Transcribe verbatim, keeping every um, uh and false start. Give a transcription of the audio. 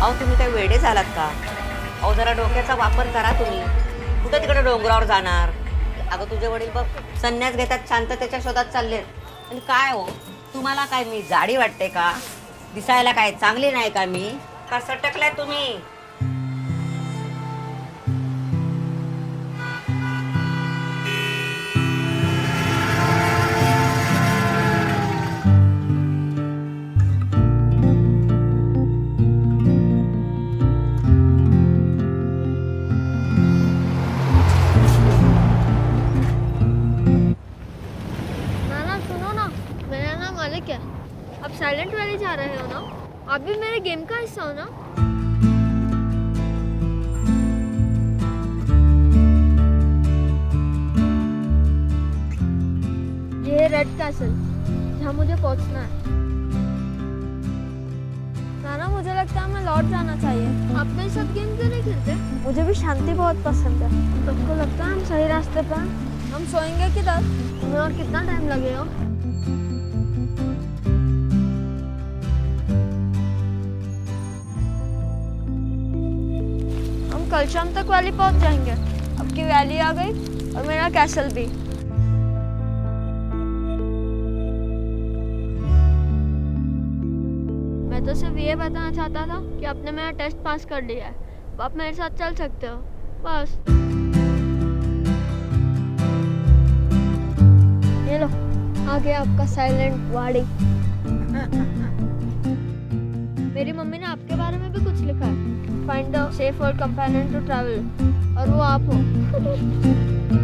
अहो तुम्ही काही वेडे झालात का? अहो जरा डोक्याचा वापर करा तुम्ही. कुठं तिकडे डोंगरावर जाणार? अगं तुझे वडील बघ संन्यास घेतात, शांततेच्या शोधात चाललेत. आणि काय हो तुम्हाला काय मी जाडी वाटते का? दिसायला काय चांगली नाही का मी? का सटकलाय तुम्ही? अब साइलेंट वैली जा रहे हो ना? आप भी मेरे गेम का हिस्सा हो ना? ये है रेड कैसल, जहाँ मुझे पहुँचना है। नाना मुझे लगता है हमें लौट जाना चाहिए। आप मेरे साथ गेम क्यों नहीं खेलते? मुझे भी शांति बहुत पसंद है। आपको लगता है हम सही रास्ते पर हैं? हम सोएंगे किधर? हमें और कितना टाइम लगेगा? कल शाम तक वैली पहुंच जाएंगे। अब की वैली आ गई और मेरा कैसल भी। मैं तो सिर्फ ये बताना चाहता था कि आपने मेरा टेस्ट पास कर लिया है। अब आप मेरे साथ चल सकते हो बस। ये लो आ गया आपका साइलेंट वाड़ी। मेरी मम्मी ने आपके बारे में भी कुछ लिखा है। Find a safe world companion to travel, और वो आप हो।